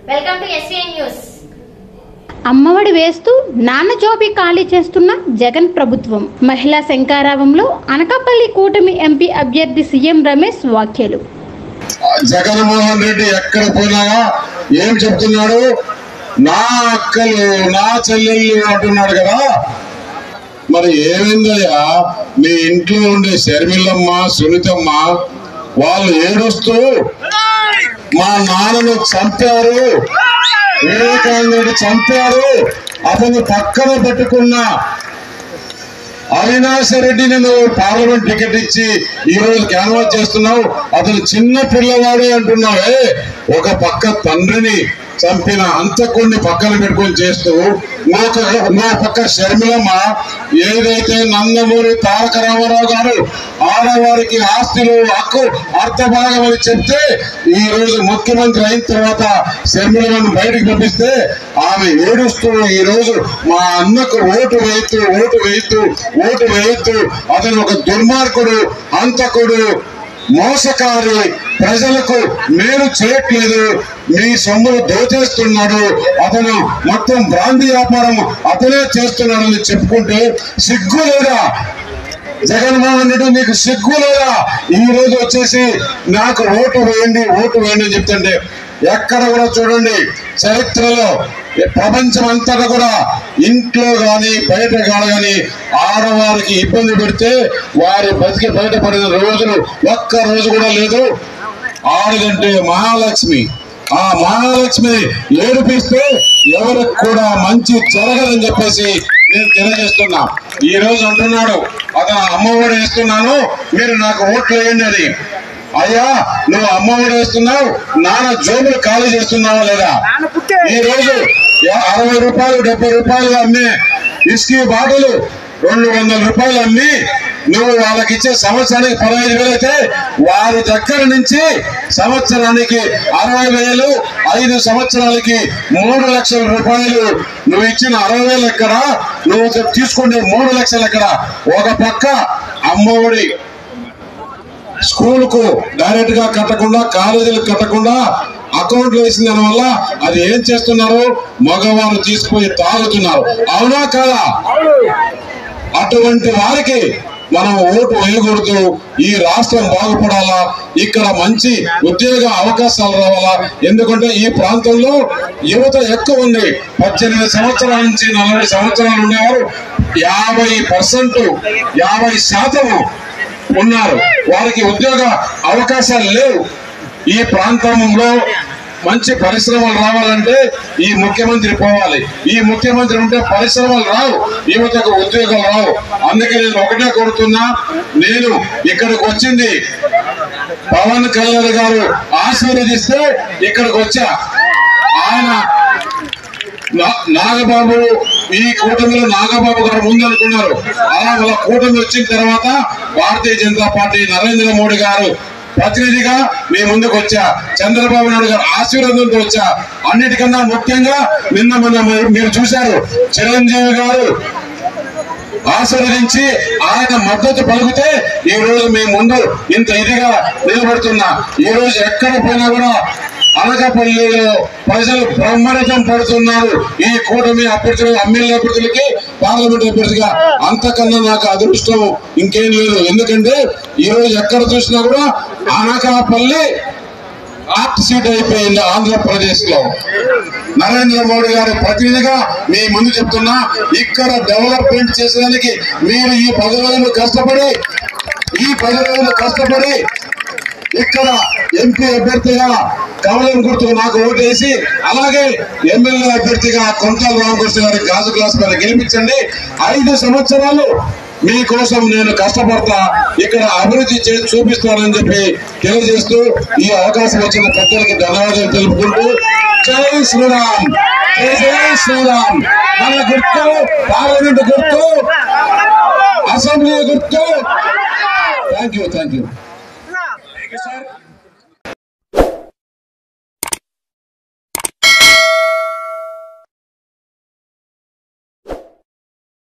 Welcome to SVN news. అమ్మఒడి వేస్తూ నాన్న జోబీ ఖాళీ చేస్తున్న జగన్ ప్రభుత్వం. మహిళా శంకారావంలో అనకాపల్లి కూటమి ఎంపీ అభ్యర్థి సీఎం రమేష్ వ్యాఖ్యలు. జగన్మోహన్ రెడ్డి ఎక్కడ పోయినా ఏం చెప్తున్నాడు? నా అక్కలు నా చెల్లెళ్ళు అంటున్నాడు కదా. మరి ఏమైందయ్యా? మీ ఇంట్లో ఉండే శర్మిలమ్మ సునీతమ్మ వాళ్ళు ఏడుస్తూ మా నాన్నను చంపారు, వివేకానంద చంపారు, అతను పక్కన పెట్టుకున్న అవినాష్ రెడ్డిని నువ్వు పార్లమెంట్ టికెట్ ఇచ్చి ఈ రోజు క్యాన్వాస్ చేస్తున్నావు, అతను చిన్న పిల్లవాడే అంటున్నావే. ఒక పక్క తండ్రిని చంపిన అంతకుడిని పక్కన పెట్టుకొని చేస్తూ ఇంకో పక్క షర్మిలమ్మ ఏదైతే నందమూరి తారక రామారావు గారు ఆడవారికి ఆస్తులు హక్కు అర్థభాగం అని చెప్తే ఈ రోజు ముఖ్యమంత్రి అయిన తర్వాత షర్మిలమ్మను బయటకు పంపిస్తే ఆమె ఏడుస్తూ ఈ రోజు మా అన్నకు ఓటు వేయొద్దు అతను ఒక దుర్మార్గుడు, హంతకుడు, మోసకారి, ప్రజలకు మేలు చేయట్లేదు, మీ సొమ్ములు దోచేస్తున్నాడు, అతను మొత్తం బ్రాంతి వ్యాపారం అతనే చేస్తున్నాడని చెప్పుకుంటే సిగ్గు లేదా? జగన్మోహన్ రెడ్డి నీకు సిగ్గు లేదా? ఈ రోజు వచ్చేసి నాకు ఓటు వేయండి అని చెప్తుంటే ఎక్కడ కూడా చూడండి చరిత్రలో ప్రపంచం అంతటా కూడా ఇంట్లో గాని బయట కానీ ఆడవారికి ఇబ్బంది పెడితే వారి బతికి బయటపడిన రోజులు ఒక్క రోజు కూడా లేదు. ఆడదంటే మహాలక్ష్మి, ఆ మహాలక్ష్మి ఏడిపిస్తే ఎవరికి కూడా మంచి జరగదని చెప్పేసి నేను తెలియజేస్తున్నా. ఈ రోజు అంటున్నాడు అతను అమ్మఒడి వేస్తున్నాను, మీరు నాకు ఓట్లు వేయండి అని. అయ్యా నువ్వు అమ్మఒడి వేస్తున్నావు, నాన్న జోబులు ఖాళీ చేస్తున్నావా లేదా? ఈ రోజు 60 రూపాయలు 70 రూపాయలు అమ్మే ఇస్కీ బాటలు 200 రూపాయలు అమ్మి నువ్వు వాళ్ళకి ఇచ్చే సంవత్సరానికి 15,000 అయితే వారి దగ్గర నుంచి సంవత్సరానికి 60,000, 5 సంవత్సరాలకి 3 లక్షల రూపాయలు నువ్వు ఇచ్చిన 60,000 ఎక్కడ? నువ్వు తీసుకుంటే 3 లక్షలు ఎక్కడ? ఒక పక్క అమ్మఒడి స్కూల్ కు డైరెక్ట్ గా కట్టకుండా, కాలేజీలకు కట్టకుండా అకౌంట్లు వేసిన దాని వల్ల అది ఏం చేస్తున్నారు? మగవారు తీసుకుపోయి తాగుతున్నారు. అవునా కాదా? అటువంటి వారికి మనం ఓటు వేయకూడదు. ఈ రాష్ట్రం బాగుపడాలా, ఇక్కడ మంచి ఉద్యోగ అవకాశాలు రావాలా. ఎందుకంటే ఈ ప్రాంతంలో యువత ఎక్కువ ఉంది. 18 సంవత్సరాల నుంచి 40 సంవత్సరాలు ఉండేవారు 50% ఉన్నారు. వారికి ఉద్యోగ అవకాశాలు లేవు. ఈ ప్రాంతంలో మంచి పరిశ్రమలు రావాలంటే ఈ ముఖ్యమంత్రి పోవాలి. ఈ ముఖ్యమంత్రి ఉంటే పరిశ్రమలు రావు, యువతకు ఉద్యోగాలు రావు. అందుకే నేను ఒకటే కోరుతున్నా, నేను ఇక్కడికి వచ్చింది పవన్ కళ్యాణ్ గారు ఆశీర్వదిస్తే ఇక్కడికి వచ్చా. ఆయన నాగబాబు, ఈ కూటమిలో నాగబాబు గారు ముందు అనుకున్నారు. అలా వాళ్ళ కూటమి వచ్చిన తర్వాత భారతీయ జనతా పార్టీ నరేంద్ర మోడీ గారు ప్రతినిధిగా మీ ముందుకు వచ్చా. చంద్రబాబు నాయుడు గారు ఆశీర్వాదంతో వచ్చా. అన్నిటికన్నా ముఖ్యంగా నిన్న మీరు చూశారు, చిరంజీవి గారు ఆశీర్వదించి ఆయన మద్దతు పలికితే ఈ రోజు మీ ముందు ఇంత ఇదిగా నిలబడుతున్నా. ఈ రోజు ఎక్కడ పోయినా కూడా అనకాపల్లిలో ప్రజలు బ్రహ్మరథం పడుతున్నారు ఈ కూటమి అభ్యర్థులు, ఎమ్మెల్యే అభ్యర్థులకి, పార్లమెంట్ అభ్యర్థిగా. అంతకన్నా నాకు అదృష్టం ఇంకేం లేదు. ఎందుకంటే ఈ రోజు ఎక్కడ చూసినా కూడా అనకాపల్లి హాట్ సీట్ అయిపోయింది ఆంధ్రప్రదేశ్ లో. నరేంద్ర మోడీ గారు ప్రతినిధిగా మీ ముందు చెప్తున్నా, ఇక్కడ డెవలప్మెంట్ చేసేదానికి మీరు ఈ 10 రోజులు కష్టపడి ఇక్కడ ఎంపీ అభ్యర్థిగా కమలం గుర్తుకు నాకు ఓటేసి, అలాగే ఎమ్మెల్యే అభ్యర్థిగా కొంతల రామకృష్ణ గారి గాజు గ్లాస్ మీద గెలిపించండి. 5 సంవత్సరాలు మీకోసం నేను కష్టపడతా, ఇక్కడ అభివృద్ధి చేసి చూపిస్తానని చెప్పి తెలియజేస్తూ ఈ అవకాశం వచ్చిన పెద్దలకి ధన్యవాదాలు తెలుపుకుంటూ జై శ్రీరామ్, జై శ్రీరామ్. మన గుర్తు పార్లమెంట్ గుర్తు, అసెంబ్లీ గుర్తు. Thank you.